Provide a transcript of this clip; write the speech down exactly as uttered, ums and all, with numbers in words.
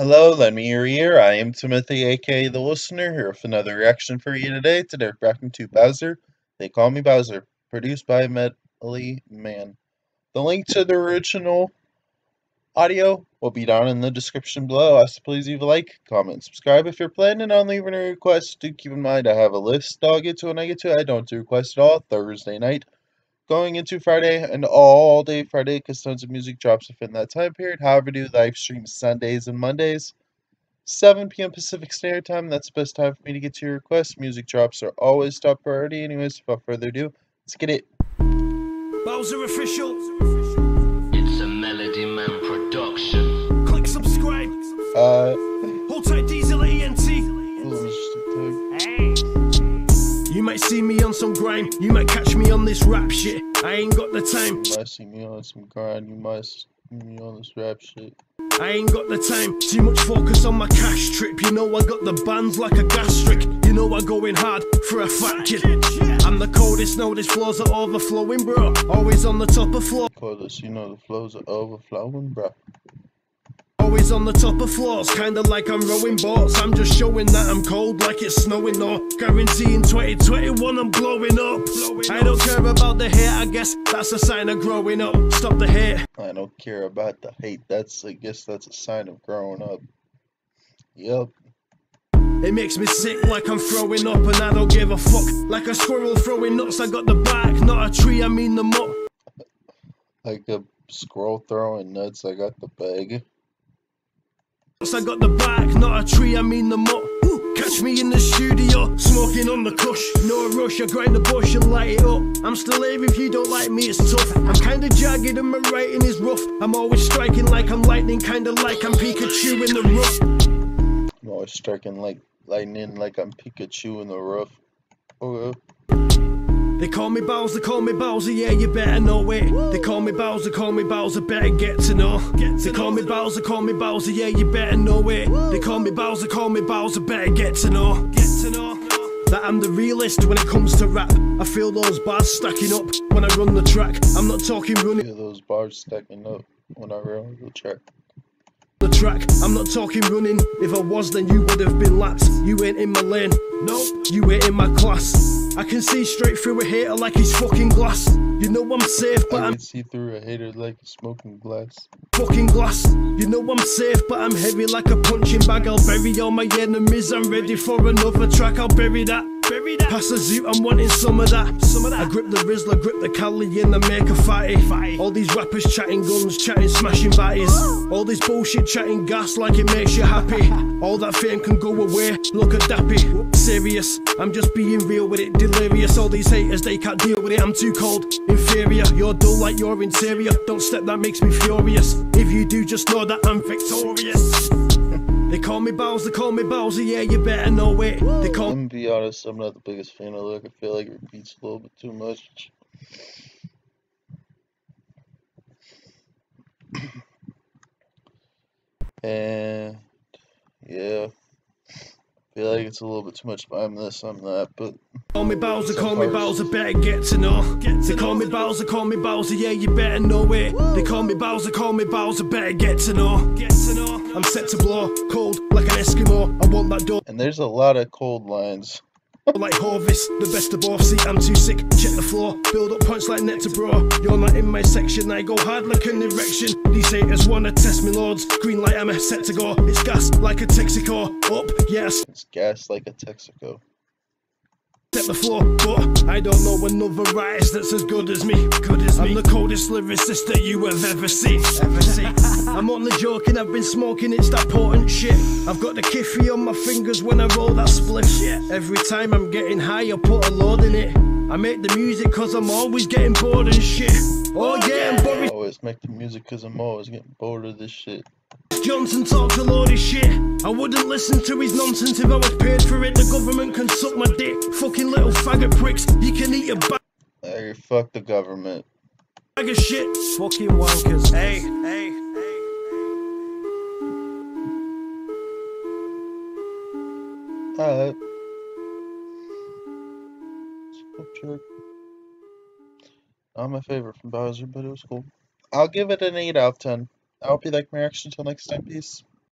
Hello, lend me your ear. I am Timothy, aka The Listener, here with another reaction for you today. Today we're reacting to Bowser. They Call Me Bowser, produced by Medley Man. The link to the original audio will be down in the description below. As please leave a like, comment, and subscribe. If you're planning on leaving a request, do keep in mind I have a list I'll get to when I get to it. I don't do requests at all. Thursday night, going into Friday, and all day Friday, because tons of music drops within that time period. However, do live streams Sundays and Mondays. seven p m Pacific Standard Time. That's the best time for me to get to your requests. Music drops are always top priority. Anyways, without further ado, let's get it. Bowser Official. It's a Melody Man production. Click subscribe. Uh, Hold tight, Diesel E N T. hey. You might see me on some grime. You might catch me on this rap shit. I ain't got the time. You might see me on some grind. You might see me on this rap shit. I ain't got the time. Too much focus on my cash trip. You know I got the bands like a gastric. You know I going hard for a fat kid. I'm the coldest, know this floors are overflowing, bro. Always on the top of floor. Coldest, you know the flows are overflowing, bro. Always on the top of floors, kinda like I'm rowing boats. I'm just showing that I'm cold like it's snowing, no. Guaranteeing twenty twenty-one I'm blowing up. I don't care about the hate, I guess that's a sign of growing up. Stop the hate. I don't care about the hate. That's, I guess that's a sign of growing up. Yep. It makes me sick like I'm throwing up, and I don't give a fuck. Like a squirrel throwing nuts, I got the back, not a tree, I mean the muck. Like a squirrel throwing nuts, I got the bag. I got the back, not a tree, I mean the muck. Catch me in the studio, smoking on the kush. No rush, I grind the bush and light it up. I'm still here if you don't like me, it's tough. I'm kinda jagged and my writing is rough. I'm always striking like I'm lightning, kinda like I'm Pikachu in the rough. I'm always striking like lightning, like I'm Pikachu in the rough. Oh, They call me Bowser, call me Bowser, yeah, you better know it. They call me Bowser, call me Bowser, better get to know. They call me Bowser, call me Bowser, yeah, you better know it. They call me Bowser, call me Bowser, better get to know. Get to know that I'm the realist when it comes to rap. I feel those bars stacking up when I run the track. I'm not talking running. yeah, those bars stacking up when I run the track. The track, I'm not talking running. If I was, then you would have been lapped. You ain't in my lane, nope, you ain't in my class. I can see straight through a hater like he's fucking glass. You know I'm safe, but I I'm can see through a hater like a smoking glass. fucking glass. You know I'm safe, but I'm heavy like a punching bag. I'll bury all my enemies. I'm ready for another track. I'll bury that. Bury that. Pass the zoo, I'm wanting some of that. Some of that. I grip the Rizzler, grip the Cali, and I make a fatty. Fatty. All these rappers chatting guns, chatting smashing bodies. All this bullshit chatting gas like it makes you happy. All that fame can go away. Look at Dappy. Serious, I'm just being real with it. Delirious. All these haters, they can't deal with it. I'm too cold. Inferior. You're dull like your interior. Don't step, that makes me furious. If you do, just know that I'm victorious. They call me Bowser, call me Bowser, yeah, you better know it. They call I'm gonna be honest, I'm not the biggest fan of the look. I feel like it repeats a little bit too much. And yeah, I feel like it's a little bit too much. I'm this, I'm that, but Call me Bowser, call me Bowser, better get to know. They call me Bowser, call me Bowser, yeah, you better know it. They call me Bowser, call me Bowser, better get to know. Get to know. I'm set to blow, cold like an Eskimo. I want that door and there's a lot of cold lines. like Horvis, the best of both. See, I'm too sick, check the floor. Build up points like Nectar, bro. You're not in my section, I go hard like an erection. These haters wanna test me, lords. Green light, I'm set to go. It's gas like a Texaco. Up, yes. It's gas like a Texaco. Set the floor, but I don't know another artist that's as good as me. Good as me. I'm the coldest lyricist that you have ever seen. Ever seen. I'm only joking, I've been smoking, it's that potent shit. I've got the kiffy on my fingers when I roll that spliff. Yeah. Every time I'm getting high, I put a load in it. I make the music cause I'm always getting bored and shit. Oh yeah, I'm Boris I always make the music cause I'm always getting bored of this shit. Johnson talks a load of shit. I wouldn't listen to his nonsense if I was paid for it. The government can suck my dick. Fucking little faggot pricks. You can eat a bag Hey, fuck the government. of shit. Fucking wankers. Hey, hey, hey. Alright. Sculpture. Not my favorite from Bowser, but it was cool. I'll give it an eight out of ten. I hope you like my reaction. Until next time, peace.